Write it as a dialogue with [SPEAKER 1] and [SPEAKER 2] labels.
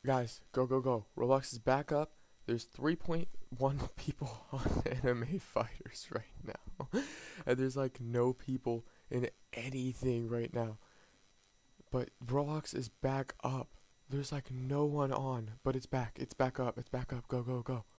[SPEAKER 1] Guys, go, go, go. Roblox is back up. There's 3.1 people on anime fighters right now. And there's like no people in anything right now. But Roblox is back up. There's like no one on, but it's back. It's back up. It's back up. Go, go, go.